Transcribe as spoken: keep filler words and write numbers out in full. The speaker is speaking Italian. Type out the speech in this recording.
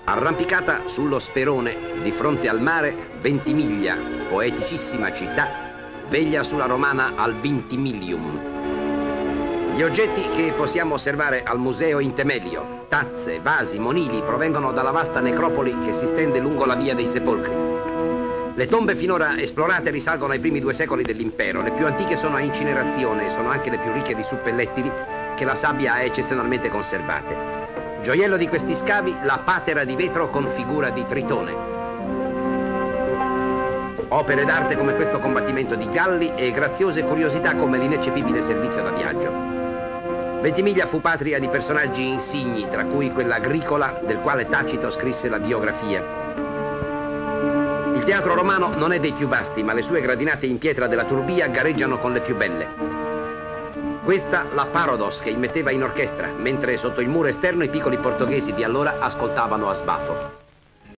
Arrampicata sullo Sperone, di fronte al mare, Ventimiglia, poeticissima città, veglia sulla romana al Vintimillium. Gli oggetti che possiamo osservare al Museo Intemelio, tazze, vasi, monili, provengono dalla vasta necropoli che si stende lungo la via dei Sepolcri. Le tombe finora esplorate risalgono ai primi due secoli dell'impero. Le più antiche sono a incinerazione e sono anche le più ricche di suppellettili che la sabbia ha eccezionalmente conservate. Gioiello di questi scavi, la patera di vetro con figura di Tritone. Opere d'arte come questo combattimento di galli e graziose curiosità come l'ineccepibile servizio da viaggio. Ventimiglia fu patria di personaggi insigni, tra cui quella agricola del quale Tacito scrisse la biografia. Il teatro romano non è dei più vasti, ma le sue gradinate in pietra della Turbia gareggiano con le più belle. Questa la Parodos che immetteva in orchestra, mentre sotto il muro esterno i piccoli portoghesi di allora ascoltavano a sbafo.